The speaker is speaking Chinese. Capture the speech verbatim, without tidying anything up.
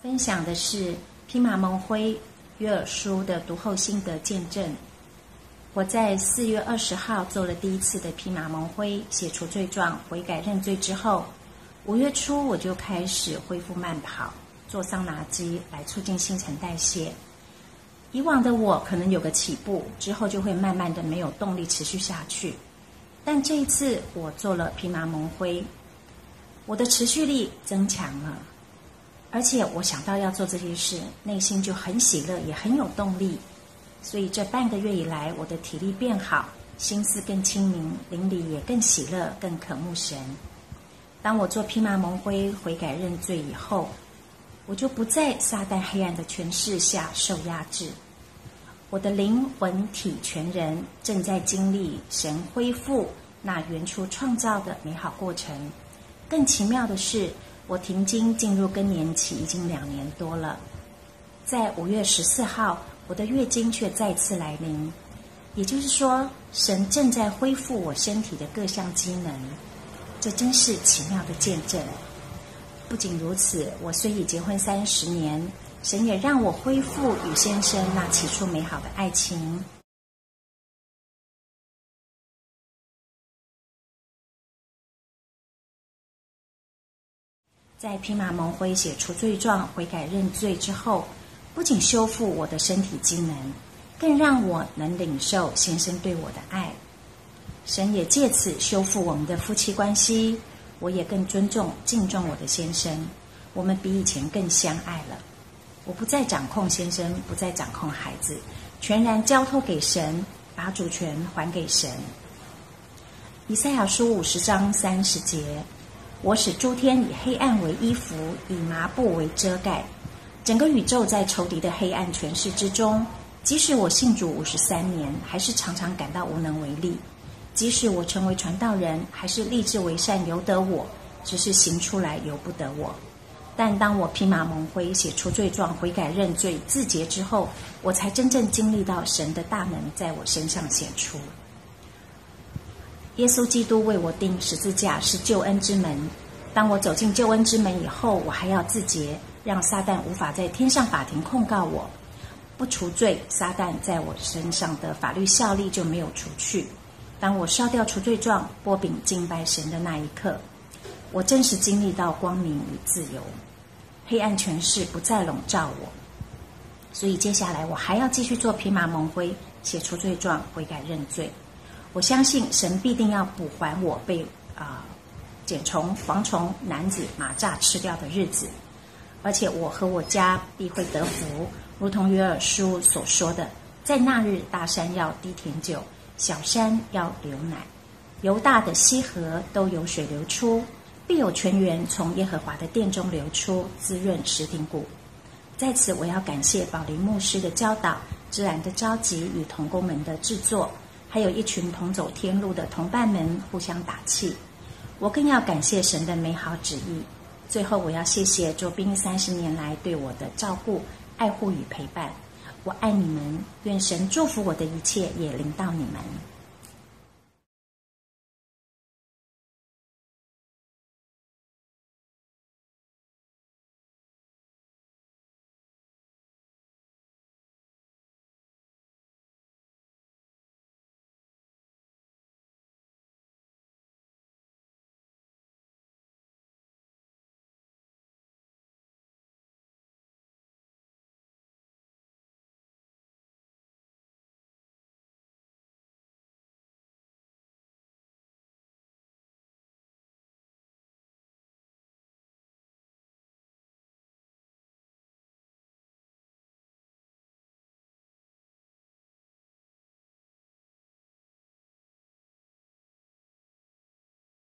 分享的是披麻蒙灰约珥书的读后心得见证。我在四月二十号做了第一次的披麻蒙灰，写除罪状，悔改认罪之后，五月初我就开始恢复慢跑，做桑拿机来促进新陈代谢。以往的我可能有个起步，之后就会慢慢的没有动力持续下去。但这一次我做了披麻蒙灰，我的持续力增强了，而且我想到要做这些事，内心就很喜乐，也很有动力。所以这半个月以来，我的体力变好，心思更清明，灵里也更喜乐，更渴慕神。当我做披麻蒙灰悔改认罪以后，我就不在撒旦黑暗的权势下受压制。我的灵魂体全人正在经历神恢复那原初创造的美好过程。更奇妙的是，我停经进入更年期已经两年多了。在五月十四号，我的月经却再次来临，也就是说，神正在恢复我身体的各项机能。这真是奇妙的见证。不仅如此，我虽已结婚三十年，神也让我恢复与先生那起初美好的爱情。在披麻蒙灰写除罪状悔改认罪之后，不仅修复我的身体机能，更让我能领受先生对我的爱。神也借此修复我们的夫妻关系，我也更尊重敬重我的先生，我们比以前更相爱了。我不再掌控先生，不再掌控孩子，全然交托给神，把主权还给神。以赛亚书五十章三十节，我使诸天以黑暗为衣服，以麻布为遮盖。整个宇宙在仇敌的黑暗权势之中，即使我信主五十三年，还是常常感到无能为力。即使我成为传道人，还是立志为善由得我，只是行出来由不得我。但当我披麻蒙灰写除罪状悔改认罪自洁之后，我才真正经历到神的大能在我身上显出。耶稣基督为我钉十字架是救恩之门，当我走进救恩之门以后，我还要自洁，让撒旦无法在天上法庭控告我。不除罪，撒旦在我身上的法律效力就没有除去。当我烧掉除罪状，擘饼敬拜神的那一刻，我真实经历到光明与自由，黑暗权势不再笼罩我。所以接下来我还要继续做披麻蒙灰，写除罪状，悔改认罪。我相信神必定要补还我被啊、呃、茧虫、蝗虫、男子、蚂蚱吃掉的日子，而且我和我家必会得福，如同约珥书所说的，在那日大山要滴甜酒，小山要流奶，犹大的溪河都有水流出，必有泉源从耶和华的殿中流出，滋润石顶谷。在此我要感谢宝林牧师的教导，芝兰的召集与同工们的制作，还有一群同走天路的同伴们互相打气。我更要感谢神的美好旨意。最后我要谢谢卓斌三十年来对我的照顾、爱护与陪伴。我爱你们，愿神祝福我的一切也临到你们。